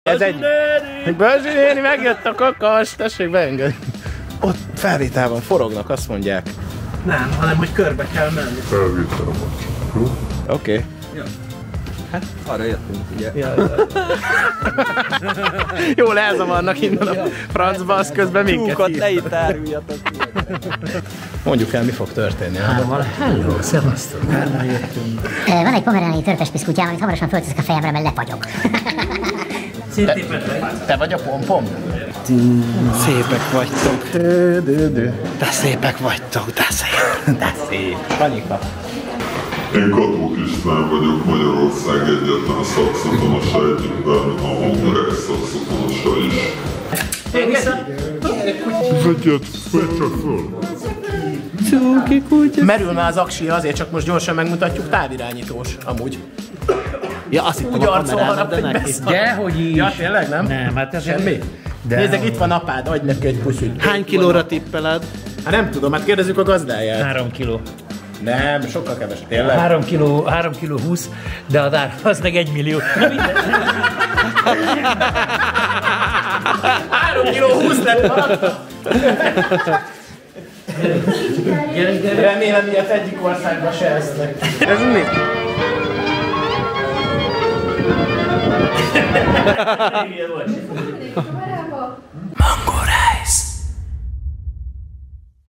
Ez egy... Bözsi néni, megjött a kakas, tessék beengedni. Ott felvételben forognak, azt mondják. Nem, hanem hogy körbe kell menni. Felvételben. Oké. Ja. Hát arra jöttünk, ugye. Ja. Jól elzavarnak innen a francba, az közben minket Csúkot hívnak. ne itt áruljatok. Mondjuk el, mi fog történni. Hello, szevasztok. Hárman jöttünk. Van egy pomerányi törpespis kutyám, amit hamarosan fölteszek a fejemre, mert lefagyok. Te vagy a pompom? Szépek vagytok. De szépek vagytok, de szép. De szép. Anyika. Én Kató István vagyok, Magyarország egyetlen szakszonosa egyikben, a hangverek szakszonosa is. Vegyed csak föl! Cuki kutya. Merül már az aksi, azért csak most gyorsan megmutatjuk, távirányítós, amúgy. Ja, azt hittem Úgy a arcolnak, kamerának, de hogy neki. beszart. Dehogy is. Ja, tényleg nem? Nem, hát ez Semmi? De Nézzek, itt van apád, adj neki egy puszit. Hány kilóra tippeled? Hát nem tudom, hát kérdezzük a gazdáját. 3 kiló. Nem, sokkal kevesebb. Tényleg? 3 kiló 20, de az ár az meg 1 millió. Na minden. 3 kiló 20 lett alatt. Remélem, ilyet egyik országban se esznek. Ez mi?